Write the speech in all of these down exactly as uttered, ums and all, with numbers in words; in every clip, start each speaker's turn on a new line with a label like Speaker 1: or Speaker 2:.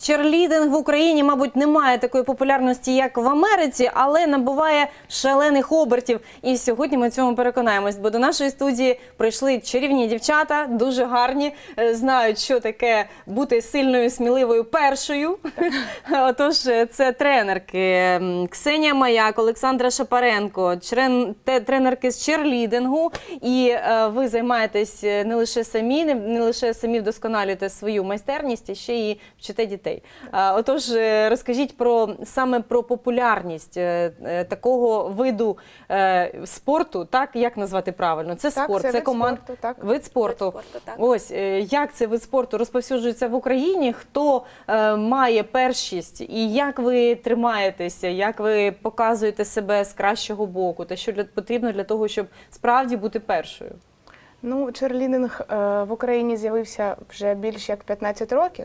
Speaker 1: Черлідинг в Україні, мабуть, не має такої популярності, як в Америці, але набуває шалених обертів. І сьогодні ми в цьому переконаємось, бо до нашої студії прийшли чарівні дівчата, дуже гарні, знають, що таке бути сильною, сміливою першою. Отож, це тренерки Ксенія Маяк, Олександра Шапаренко, тренерки з черлідингу. І ви займаєтесь не лише самі, не лише самі вдосконалюєте свою майстерність, а ще й вчите дітей. Отож, розкажіть про, саме про популярність такого виду спорту, так, як назвати правильно? Це
Speaker 2: так,
Speaker 1: спорт,
Speaker 2: це,
Speaker 1: це
Speaker 2: вид
Speaker 1: команд...
Speaker 2: спорту, так.
Speaker 1: Вид спорту.
Speaker 3: Вид спорту, так.
Speaker 1: Ось, як цей вид спорту розповсюджується в Україні, хто е, має першість і як ви тримаєтеся, як ви показуєте себе з кращого боку, та що для, потрібно для того, щоб справді бути першою?
Speaker 2: Ну, черлідинг е, в Україні з'явився вже більш як п'ятнадцять років.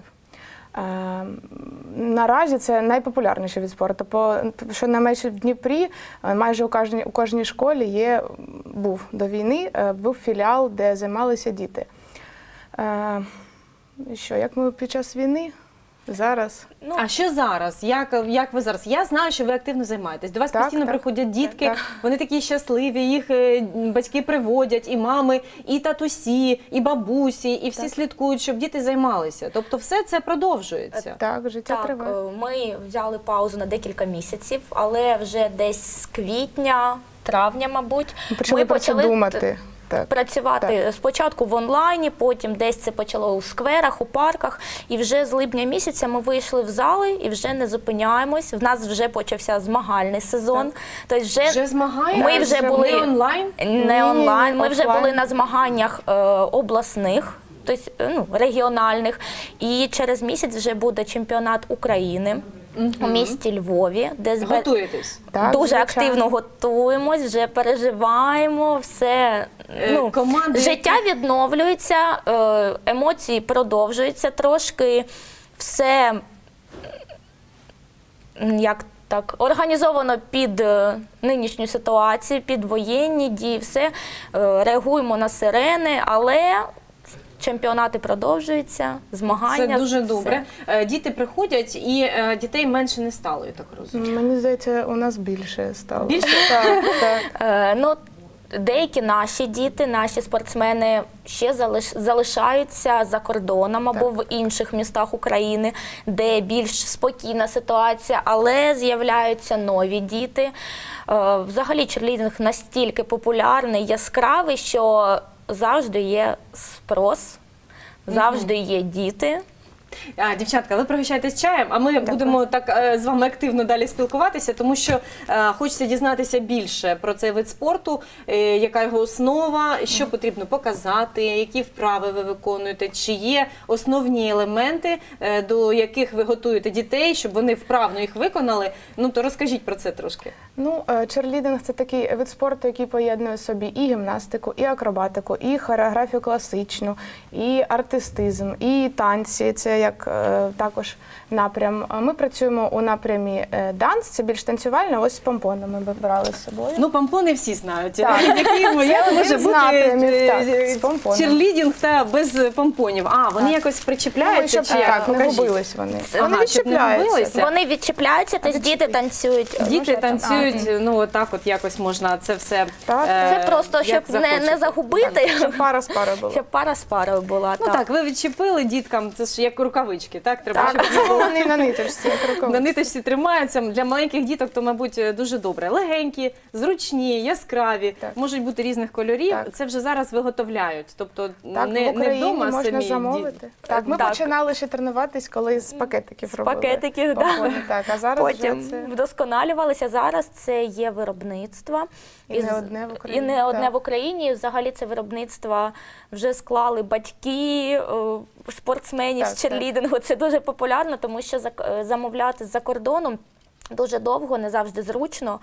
Speaker 2: Е, наразі це найпопулярніший від спорту, бо що на менше в Дніпрі майже у кожній, у кожній школі є, був до війни, е, був філіал, де займалися діти. Е, що, як ми під час війни? Зараз.
Speaker 1: Ну, а що зараз? Як, як ви зараз? Я знаю, що ви активно займаєтесь. До вас
Speaker 2: так,
Speaker 1: постійно
Speaker 2: так,
Speaker 1: приходять дітки,
Speaker 2: так.
Speaker 1: Вони такі щасливі, їх батьки приводять, і мами, і татусі, і бабусі, і всі так. слідкують, щоб діти займалися. Тобто все це продовжується.
Speaker 2: Так, життя
Speaker 3: так,
Speaker 2: триває.
Speaker 3: Ми взяли паузу на декілька місяців, але вже десь з квітня, травня, мабуть,
Speaker 2: ми почали,
Speaker 3: ми
Speaker 2: про
Speaker 3: почали
Speaker 2: це думати. Так.
Speaker 3: Працювати так. спочатку в онлайні, потім десь це почало у скверах, у парках. І вже з липня місяця ми вийшли в зали і вже не зупиняємось. В нас вже почався змагальний сезон.
Speaker 1: Тобто вже, вже змагання?
Speaker 3: Ми вже
Speaker 1: вже
Speaker 3: були
Speaker 1: не онлайн?
Speaker 3: Не онлайн. Ми вже були на змаганнях е, обласних, тобто ну, регіональних. І через місяць вже буде чемпіонат України. Угу. У місті Львові, де збер...
Speaker 1: Готуєтесь?
Speaker 3: Так, дуже звичайно. Активно готуємось, вже переживаємо, все, ну,
Speaker 1: команди...
Speaker 3: життя відновлюється, емоції продовжуються трошки, все як так організовано під нинішню ситуацію, під воєнні дії, все, реагуємо на сирени, але чемпіонати продовжуються, змагання.
Speaker 1: Це дуже добре. Все. Діти приходять і дітей менше не стало, я так розумію.
Speaker 2: Мені здається, у нас більше стало.
Speaker 1: Більше?
Speaker 2: Так, так.
Speaker 3: Е, ну, деякі наші діти, наші спортсмени ще залиш, залишаються за кордоном або так. в інших містах України, де більш спокійна ситуація, але з'являються нові діти. Е, взагалі черлідинг настільки популярний, яскравий, що завжди є спрос, завжди є діти.
Speaker 1: А, дівчатка, ви пригощаєтесь чаєм, а ми так, будемо так з вами активно далі спілкуватися, тому що е, хочеться дізнатися більше про цей вид спорту, е, яка його основа, що потрібно показати, які вправи ви виконуєте, чи є основні елементи, е, до яких ви готуєте дітей, щоб вони вправно їх виконали. Ну, то розкажіть про це трошки.
Speaker 2: Ну, черлідинг – це такий вид спорту, який поєднує в собі і гімнастику, і акробатику, і хореографію класичну, і артистизм, і танці. Це як е, також напрям. Ми працюємо у напрямі е, данс, це більш танцювально, ось з помпонами ми брали з собою.
Speaker 1: Ну, помпони всі знають.
Speaker 2: Так.
Speaker 1: Який, як може бути
Speaker 2: напрямів,
Speaker 1: черлідинг та без помпонів? А, вони так. якось причіпляються?
Speaker 2: Ну, щоб, чи так, не губились вони.
Speaker 1: Ага,
Speaker 2: вони відчіпляються.
Speaker 3: Вони відчіпляються, тобто діти танцюють.
Speaker 1: Діти танцюють, а, ну, отак от якось можна це все
Speaker 2: так.
Speaker 3: Це е, просто, щоб не, не загубити.
Speaker 2: Так, щоб пара з парою була.
Speaker 3: Щоб пара з парою була,
Speaker 1: ну,
Speaker 3: так.
Speaker 1: так, ви відчепили діткам, це ж як рукавички, так? Треба,
Speaker 2: так,
Speaker 1: щоб
Speaker 2: вони на ниточці, як рукавички.
Speaker 1: На ниточці тримаються. Для маленьких діток, то, мабуть, дуже добре. Легенькі, зручні, яскраві, так. можуть бути різних кольорів. Так. Це вже зараз виготовляють, тобто
Speaker 2: так,
Speaker 1: не,
Speaker 2: в
Speaker 1: не вдома
Speaker 2: можна
Speaker 1: самі
Speaker 2: замовити. Так, ми так. починали ще тренуватись, коли з пакетиків
Speaker 3: з
Speaker 2: робили.
Speaker 3: пакетиків, так.
Speaker 2: Так, а зараз
Speaker 3: потім
Speaker 2: вже це...
Speaker 3: вдосконалювалися. Зараз це є виробництво.
Speaker 2: І, і не одне в Україні.
Speaker 3: І не одне так. в Україні. Взагалі це виробництво вже склали батьки спортсменів так, з черлідингу. Так. Це дуже популярно, тому що замовляти з-за кордоном дуже довго, не завжди зручно.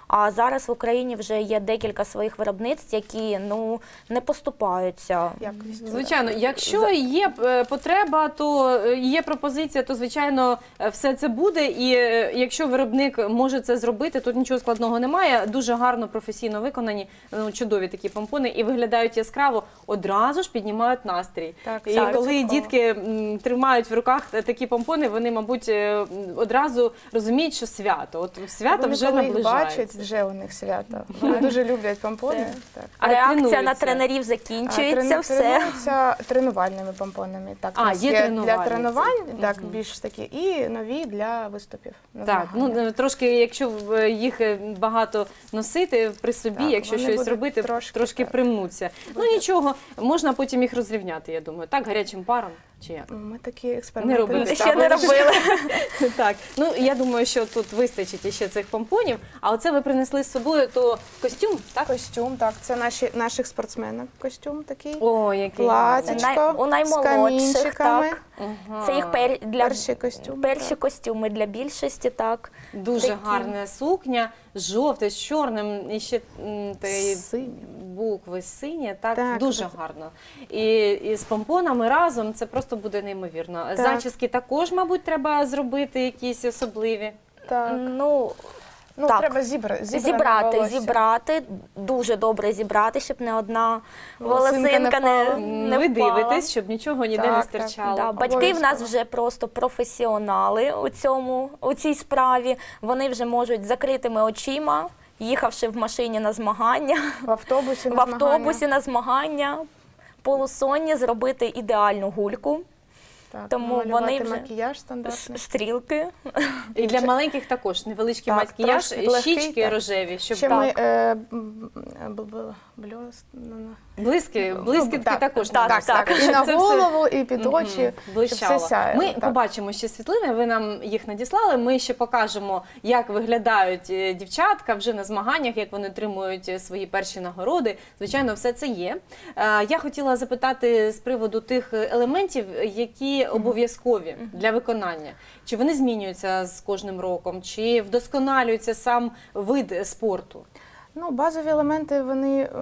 Speaker 3: А зараз в Україні вже є декілька своїх виробництв, які ну не поступаються.
Speaker 2: Якістю.
Speaker 1: Звичайно, якщо є е, потреба, то е, є пропозиція, то звичайно е, все це буде. І е, якщо виробник може це зробити, тут нічого складного немає. Дуже гарно, професійно виконані, ну, чудові такі помпони і виглядають яскраво, одразу ж піднімають настрій.
Speaker 2: Так,
Speaker 1: і
Speaker 2: так,
Speaker 1: коли
Speaker 2: цікаво.
Speaker 1: дітки м, тримають в руках такі помпони, вони, мабуть, е, одразу розуміють, що свято. От свято
Speaker 2: Вони,
Speaker 1: вже
Speaker 2: коли їх
Speaker 1: наближається.
Speaker 2: бачать, вже у них свято. Вони дуже люблять помпони. Так.
Speaker 3: А
Speaker 1: А
Speaker 3: реакція на
Speaker 1: тренуються?
Speaker 3: тренерів
Speaker 2: А,
Speaker 3: закінчується,
Speaker 2: трени-
Speaker 3: все.
Speaker 2: Тренуються тренувальними помпонами. Так,
Speaker 1: А,
Speaker 2: у нас
Speaker 1: є
Speaker 2: для
Speaker 1: тренувальні,
Speaker 2: тренувань,
Speaker 1: це-
Speaker 2: так,
Speaker 1: Мгм.
Speaker 2: більш такі, і нові для виступів. на
Speaker 1: Так,
Speaker 2: змаганнях.
Speaker 1: ну трошки, якщо е, їх е, багато носити при собі,
Speaker 2: Так,
Speaker 1: якщо
Speaker 2: вони
Speaker 1: щось
Speaker 2: будуть
Speaker 1: робити,
Speaker 2: трошки,
Speaker 1: трошки
Speaker 2: так.
Speaker 1: примнуться. Ну нічого, можна потім їх розрівняти, я думаю. Так, гарячим паром чи як?
Speaker 2: Ми такі експерименти
Speaker 1: робили.
Speaker 2: не
Speaker 3: Ще не
Speaker 2: ставили.
Speaker 3: робили.
Speaker 1: Так, ну я думаю, що тут вистачить іще цих помпонів. А оце ви принесли з собою, то костюм, так?
Speaker 2: Костюм, так, це наші, наших спортсменів костюм такий.
Speaker 1: О, який
Speaker 2: Плаття.
Speaker 1: гарний.
Speaker 3: Най- у
Speaker 2: з
Speaker 3: наймолодших,
Speaker 2: камінчиками.
Speaker 3: так.
Speaker 1: Ага.
Speaker 3: Це їх пер... для
Speaker 2: Перший костюм.
Speaker 3: перші
Speaker 2: так.
Speaker 3: костюми для більшості, так.
Speaker 1: Дуже
Speaker 3: Такі.
Speaker 1: гарна сукня, жовте з чорним, і ще м, та-
Speaker 2: Синя.
Speaker 1: букви сині, так,
Speaker 2: Так,
Speaker 1: дуже
Speaker 2: так.
Speaker 1: гарно. І, і з помпонами разом це просто буде неймовірно. Зачіски також, мабуть, треба зробити якісь особливі.
Speaker 2: Так.
Speaker 3: Ну,
Speaker 2: Ну,
Speaker 3: так.
Speaker 2: треба зібрати.
Speaker 3: зібрати, зібрати, дуже добре зібрати, щоб не одна
Speaker 2: Волосинка
Speaker 3: волосинка
Speaker 2: не
Speaker 3: не,
Speaker 2: впала.
Speaker 3: не
Speaker 1: Ви
Speaker 3: впала.
Speaker 1: дивитесь, щоб нічого ніде
Speaker 2: Так,
Speaker 1: не
Speaker 2: так.
Speaker 1: стирчало.
Speaker 3: Да, батьки в нас
Speaker 2: Обов'язково.
Speaker 3: вже просто професіонали у цьому, у цій справі. Вони вже можуть з закритими очима, їхавши в машині на змагання,
Speaker 2: В автобусі
Speaker 3: в
Speaker 2: на
Speaker 3: автобусі на змагання, полусонні, зробити ідеальну гульку,
Speaker 2: Так,
Speaker 3: тому
Speaker 2: намалювати
Speaker 3: вони вже-
Speaker 2: макіяж
Speaker 3: с-
Speaker 2: стандартний.
Speaker 3: стрілки.
Speaker 1: І для маленьких також невеличкий
Speaker 2: Так,
Speaker 1: макіяж,
Speaker 2: трошки легкий,
Speaker 1: щічки
Speaker 2: так.
Speaker 1: рожеві, щоб
Speaker 2: Ще
Speaker 1: так.
Speaker 2: ми е, м, м, бл- бл- бльос- ну, ну.
Speaker 1: Блиски, блискітки
Speaker 2: так,
Speaker 1: також
Speaker 3: так,
Speaker 1: надо
Speaker 3: так.
Speaker 1: ставити,
Speaker 2: І на
Speaker 1: щоб це все
Speaker 2: голову, і під очі, щоб
Speaker 1: блищало.
Speaker 2: все сяє.
Speaker 1: Ми
Speaker 2: так.
Speaker 1: побачимо ще світлини, ви нам їх надіслали, ми ще покажемо, як виглядають е, дівчатка вже на змаганнях, як вони отримують е, свої перші нагороди. Звичайно, все це є. Е, Я хотіла запитати з приводу тих елементів, які обов'язкові для виконання. Чи вони змінюються з кожним роком, чи вдосконалюється сам вид спорту?
Speaker 2: Ну, базові елементи, вони е,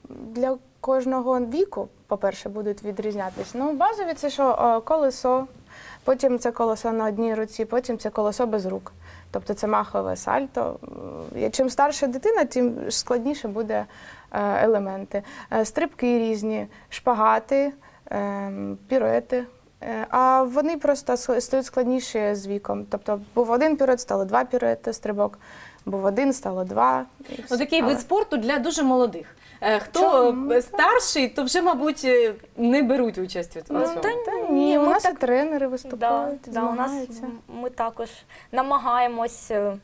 Speaker 2: для кожного віку, по-перше, будуть відрізнятися. Ну, базові це що е, колесо, потім це колесо на одній руці, потім це колесо без рук. Тобто це махове сальто. Е, Чим старша дитина, тим складніше буде е, елементи. Е, Стрибки різні, шпагати, е, піруети. Е, А вони просто с- стають складніші з віком. Тобто був один пірует, стало два піруети, стрибок. Був один, стало два. і все.
Speaker 1: Отакий
Speaker 2: Але-
Speaker 1: вид спорту для дуже молодих. Е, Хто
Speaker 2: Чому?
Speaker 1: е, старший, то вже, мабуть, е, не беруть участь у цьому.
Speaker 2: Ну, та ні, у
Speaker 3: ми
Speaker 2: нас
Speaker 3: так-
Speaker 2: і тренери
Speaker 3: Да,
Speaker 2: виступають,
Speaker 3: да, у нас
Speaker 2: змагаються.
Speaker 3: м- ми також намагаємось е,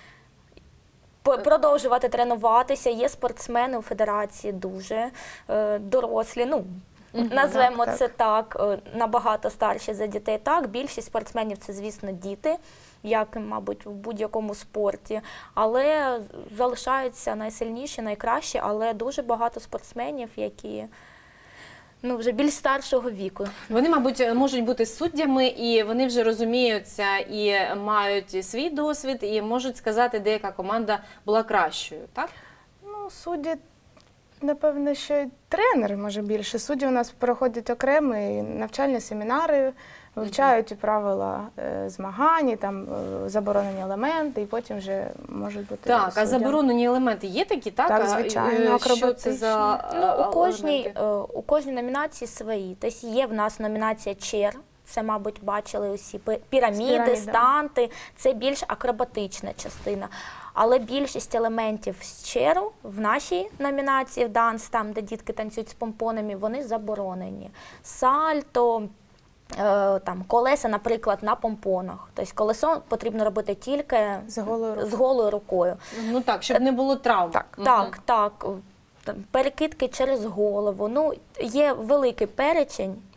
Speaker 3: по- продовжувати тренуватися. Є спортсмени у федерації дуже е, дорослі. Ну, назвемо
Speaker 2: так,
Speaker 3: це так, е, набагато старші за дітей. Так, більшість спортсменів це, звісно, діти, як, мабуть, в будь-якому спорті. Але залишаються найсильніші, найкращі, але дуже багато спортсменів, які ну, вже більш старшого віку.
Speaker 1: Вони, мабуть, можуть бути суддями, і вони вже розуміються і мають свій досвід, і можуть сказати, де яка команда була кращою, так?
Speaker 2: Ну, судді, напевно, що й тренери, може, більше. Судді у нас проходять окремі навчальні семінари, вивчають правила е, змагань, і там е, заборонені елементи, і потім вже можуть бути
Speaker 1: Так, а
Speaker 2: суддями.
Speaker 1: заборонені елементи є такі, так?
Speaker 2: Так,
Speaker 1: А,
Speaker 2: звичайно,
Speaker 1: е, Що це за е,
Speaker 3: Ну, у кожній,
Speaker 1: елементи?
Speaker 3: е, у кожній номінації свої. Тобто є в нас номінація чер. Це, мабуть, бачили усі пи- піраміди,
Speaker 2: Піраміда.
Speaker 3: станти. Це більш акробатична частина. Але більшість елементів з черу в нашій номінації в данс, там, де дітки танцюють з помпонами, вони заборонені. Сальто, е, там, колеса, наприклад, на помпонах. Тобто колесо потрібно робити тільки
Speaker 2: З голою рукою.
Speaker 3: з голою рукою.
Speaker 1: Ну так, щоб не було травм.
Speaker 2: Так.
Speaker 1: Мгм.
Speaker 3: Так, так. Там, перекидки через голову. Ну, є великий перечень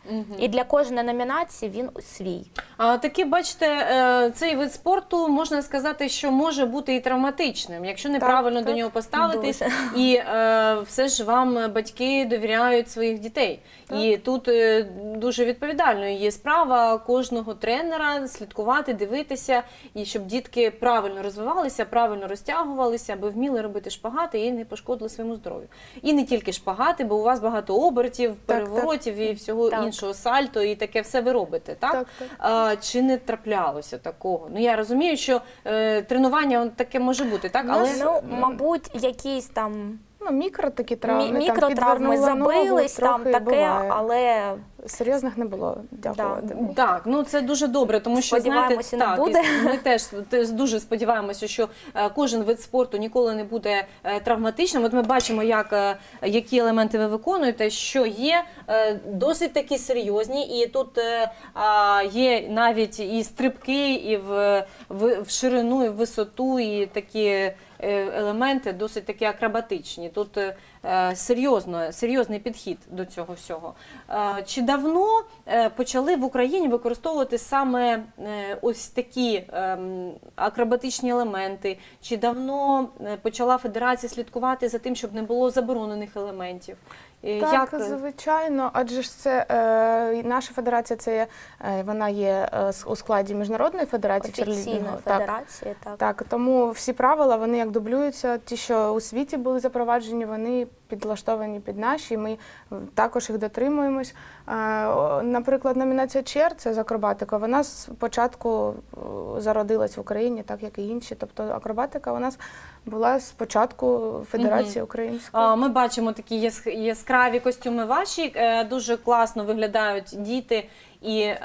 Speaker 3: І для кожної номінації він свій.
Speaker 1: А таки, бачите, е, цей вид спорту, можна сказати, що може бути і травматичним, якщо неправильно
Speaker 2: так,
Speaker 1: до нього поставитись,
Speaker 3: дуже.
Speaker 1: і е, все ж вам батьки довіряють своїх дітей. І тут е, дуже відповідальною є справа кожного тренера слідкувати, дивитися, і щоб дітки правильно розвивалися, правильно розтягувалися, аби вміли робити шпагати і не пошкодили своєму здоров'ю. І не тільки шпагати, бо у вас багато обертів, переворотів і всього
Speaker 3: Так.
Speaker 1: іншого, сальто, і таке все ви робите, так?
Speaker 2: Так, так.
Speaker 1: А, чи не траплялося такого? Ну, я розумію, що е, тренування он, таке може бути, так? Але
Speaker 3: Ну, мабуть, якісь там
Speaker 2: Ну, мікро такі травми,
Speaker 3: мі-
Speaker 2: там
Speaker 3: мікротравми
Speaker 2: підвернула ногу,
Speaker 3: забились, там
Speaker 2: трохи
Speaker 3: таке,
Speaker 2: буває.
Speaker 3: але
Speaker 2: Серйозних не було, дякувати.
Speaker 1: так, ну це дуже добре, тому що знаєте,
Speaker 3: Сподіваємося, не
Speaker 1: так,
Speaker 3: буде.
Speaker 1: і ми теж, теж дуже сподіваємося, що е, кожен вид спорту ніколи не буде е, травматичним. От ми бачимо, як, е, які елементи ви виконуєте, що є е, досить такі серйозні, і тут е, а, є навіть і стрибки, і в, в, в ширину, і в висоту, і такі е, елементи досить такі акробатичні. Тут е, серйозно, серйозний підхід до цього всього. Е, Чи давно е, почали в Україні використовувати саме е, ось такі ем, акробатичні елементи? Чи давно е, почала федерація слідкувати за тим, щоб не було заборонених елементів? Е,
Speaker 2: Так,
Speaker 1: Як?
Speaker 2: звичайно, адже ж це е, наша федерація, це є, е, вона є е, с- у складі міжнародної федерації
Speaker 3: офіційної
Speaker 2: черлідингу. Так,
Speaker 3: федерації, так.
Speaker 2: так, тому всі правила вони як дублюються. Ті, що у світі були запроваджені, вони підлаштовані під наші. Ми також їх дотримуємось. Е, о, Наприклад, номінація чер це з акробатика. Вона спочатку е, зародилась в Україні, так як і інші. Тобто акробатика у нас була спочатку Федерації української.
Speaker 1: А, Ми бачимо такі яск- яскраві костюми ваші, е, дуже класно виглядають діти. І е,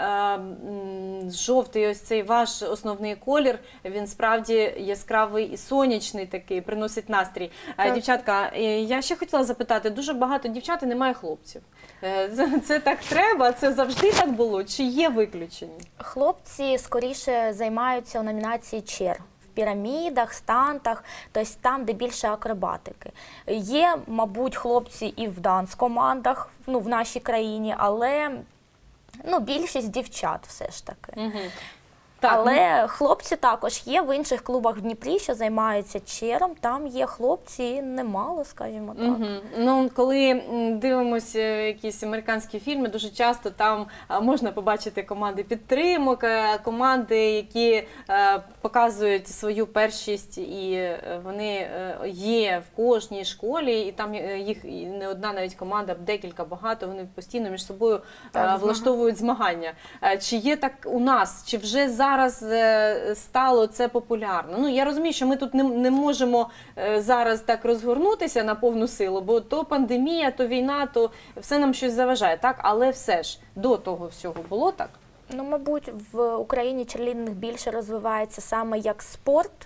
Speaker 1: м, жовтий ось цей ваш основний колір, він справді яскравий і сонячний такий, приносить настрій. Е,
Speaker 2: Так.
Speaker 1: Дівчатка, е, я ще хотіла запитати, дуже багато дівчат і немає хлопців. Е, Це, це так треба? Це завжди так було? Чи є виключення?
Speaker 3: Хлопці скоріше займаються у номінації чер. В пірамідах, стантах, тобто там, де більше акробатики. Є, мабуть, хлопці і в данс-командах, ну, в нашій країні, але ну, більшість дівчат все ж таки.
Speaker 1: Угу. Так, ну,
Speaker 3: Але хлопці також є в інших клубах в Дніпрі, що займаються чером. Там є хлопці, і немало, скажімо так.
Speaker 1: Угу. Ну, коли м, дивимося якісь американські фільми, дуже часто там а, можна побачити команди підтримок, е, команди, які е, показують свою першість, і е, вони е, є в кожній школі, і там е, їх і не одна навіть команда, декілька, багато, вони постійно між собою
Speaker 2: Так,
Speaker 1: е, влаштовують змагання. Е, Чи є так у нас, чи вже зараз е, стало це популярно? Ну, я розумію, що ми тут не, не можемо е, зараз так розгорнутися на повну силу, бо то пандемія, то війна, то все нам щось заважає, так? Але все ж до того всього було так?
Speaker 3: Ну, мабуть, в Україні черлідинг більше розвивається саме як спорт.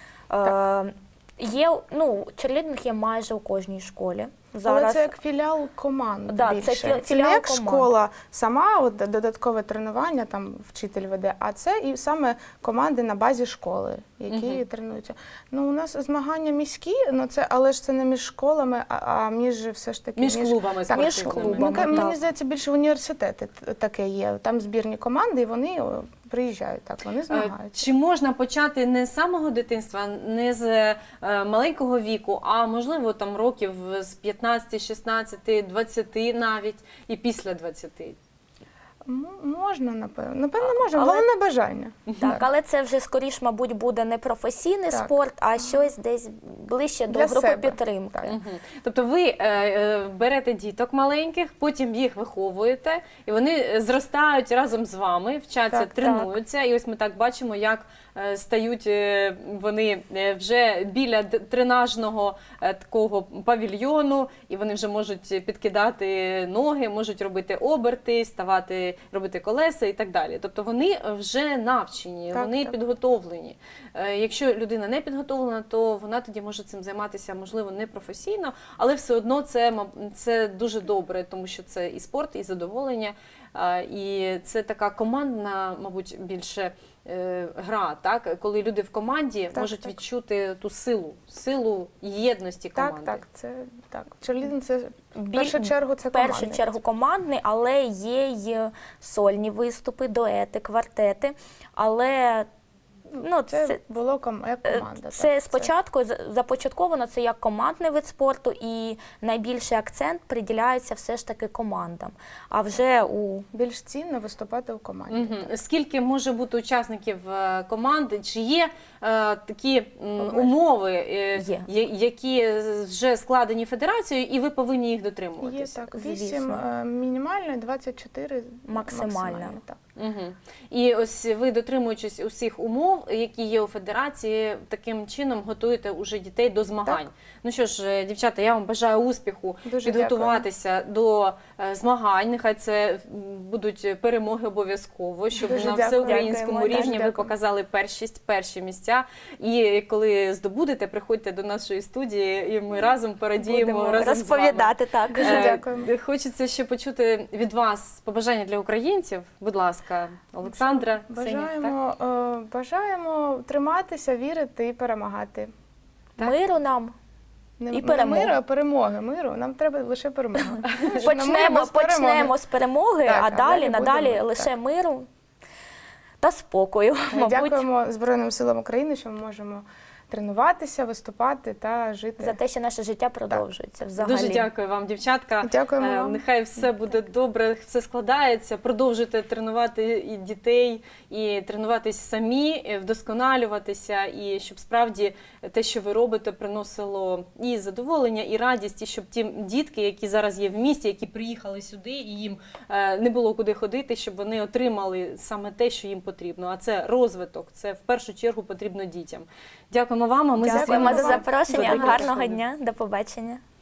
Speaker 3: Е, є, ну, черлідинг є майже у кожній школі. Зараз
Speaker 2: Але це як філіал команд
Speaker 3: Да, це
Speaker 2: більше.
Speaker 3: фі-
Speaker 2: Це
Speaker 3: філіал
Speaker 2: не як
Speaker 3: команд.
Speaker 2: школа сама, от, додаткове тренування, там вчитель веде, а це і саме команди на базі школи, які
Speaker 1: Мгм.
Speaker 2: тренуються. Ну, у нас змагання міські, ну, це, але ж це не між школами, а, а між все ж таки...
Speaker 1: Між клубами
Speaker 2: так,
Speaker 3: між
Speaker 1: спортивними.
Speaker 3: клубами.
Speaker 2: Ну, ка-
Speaker 3: так.
Speaker 2: мені здається, більше університети т- таке є. Там збірні команди, і вони о, приїжджають, так, вони
Speaker 1: Е,
Speaker 2: змагаються.
Speaker 1: Чи можна почати не з самого дитинства, не з е, маленького віку, а можливо там років з п'ятнадцяти, шістнадцяти, двадцяти навіть і після двадцяти?
Speaker 2: М- Можна, напевно. Напевно, можна.
Speaker 3: але-
Speaker 2: Головне бажання.
Speaker 3: так, але це вже скоріш, мабуть, буде не професійний
Speaker 2: Так.
Speaker 3: спорт, а щось десь ближче до
Speaker 2: Для
Speaker 3: групи
Speaker 2: себе.
Speaker 3: підтримки.
Speaker 2: Так.
Speaker 1: Мгм. Тобто ви е, е, берете діток маленьких, потім їх виховуєте, і вони е, зростають разом з вами, вчаться,
Speaker 2: Так,
Speaker 1: тренуються. І ось ми так бачимо, як е, стають е, вони е, вже біля д- тренажного е, такого павільйону, і вони вже можуть підкидати ноги, можуть робити оберти, ставати, робити колеса і так далі. Тобто вони вже навчені,
Speaker 2: Так,
Speaker 1: вони
Speaker 2: так.
Speaker 1: підготовлені. Е, Якщо людина не підготовлена, то вона тоді може цим займатися, можливо, не професійно, але все одно це, маб- це дуже добре, тому що це і спорт, і задоволення, е, і це така командна, мабуть, більше е, гра, так? Коли люди в команді
Speaker 2: Так,
Speaker 1: можуть
Speaker 2: так.
Speaker 1: відчути ту силу, силу єдності команди.
Speaker 2: Так, так, це так. Черлідинг це в
Speaker 3: Біль-
Speaker 2: першу чергу це
Speaker 3: В першу
Speaker 2: командний
Speaker 3: чергу командний, але є й сольні виступи, дуети, квартети. Але ну,
Speaker 2: Це,
Speaker 3: це,
Speaker 2: було ком... як
Speaker 3: Е,
Speaker 2: команда.
Speaker 3: Це
Speaker 2: так,
Speaker 3: спочатку з- започатковано це як командний вид спорту, і найбільший акцент приділяється все ж таки командам. А вже у
Speaker 2: більш цінно виступати у команді.
Speaker 1: Мгм.
Speaker 2: так.
Speaker 1: Скільки може бути учасників е, команди? Чи є е, такі м,
Speaker 2: Обмеження.
Speaker 1: умови, е,
Speaker 3: Є.
Speaker 1: я- які вже складені федерацією, і ви повинні їх
Speaker 2: Є
Speaker 1: дотримуватися?
Speaker 2: так,
Speaker 3: звісно.
Speaker 2: вісім е, мінімально, двадцять чотири
Speaker 3: Максимально.
Speaker 2: максимально. Так.
Speaker 1: Угу. І ось ви, дотримуючись усіх умов, які є у федерації, таким чином готуєте уже дітей до змагань.
Speaker 2: Так.
Speaker 1: Ну що ж, е, дівчата, я вам бажаю успіху,
Speaker 2: Дуже
Speaker 1: підготуватися до е, змагань. Нехай це м, будуть перемоги обов'язково, щоб
Speaker 2: Дуже
Speaker 1: на
Speaker 2: дякую.
Speaker 1: всеукраїнському
Speaker 2: Дякуємо.
Speaker 1: рівні
Speaker 2: Так,
Speaker 1: ви
Speaker 2: дякую.
Speaker 1: показали першість, перші місця. І коли здобудете, приходьте до нашої студії, і ми разом порадіємо
Speaker 3: будемо
Speaker 1: разом з вами.
Speaker 3: розповідати так.
Speaker 2: Дуже
Speaker 1: Е,
Speaker 2: дякуємо.
Speaker 1: Хочеться ще почути від вас побажання для українців. Будь ласка, Олександра. Ксенія, так?
Speaker 2: Бажаємо, е, бажаємо триматися, вірити і перемагати.
Speaker 1: Так.
Speaker 3: Миру нам.
Speaker 2: Не,
Speaker 3: І
Speaker 2: не
Speaker 3: перемоги.
Speaker 2: миру, а перемоги. Миру. Нам треба лише перемоги. Тому що на мир
Speaker 3: Почнемо,
Speaker 2: без перемоги.
Speaker 3: почнемо з перемоги,
Speaker 2: Так,
Speaker 3: а
Speaker 2: а
Speaker 3: далі,
Speaker 2: далі
Speaker 3: надалі
Speaker 2: будемо,
Speaker 3: лише
Speaker 2: так.
Speaker 3: миру та спокою, мабуть,
Speaker 2: Дякуємо Збройним силам України, що ми можемо тренуватися, виступати та жити.
Speaker 3: за те, що наше життя продовжується взагалі.
Speaker 1: Дуже дякую вам, дівчатка.
Speaker 2: Дякуємо
Speaker 1: Е,
Speaker 2: вам.
Speaker 1: Нехай все буде добре, все складається. Продовжуйте тренувати і дітей, і тренуватись самі, і вдосконалюватися, і щоб справді те, що ви робите, приносило і задоволення, і радість, і щоб ті дітки, які зараз є в місті, які приїхали сюди, і їм е, не було куди ходити, щоб вони отримали саме те, що їм потрібно. А це розвиток, це в першу чергу потрібно дітям. Дякуємо вам, а ми
Speaker 2: Дякуємо
Speaker 3: Дякуємо за
Speaker 2: вам.
Speaker 3: запрошення.
Speaker 1: За
Speaker 3: Гарного
Speaker 1: запрошення.
Speaker 3: дня. До побачення.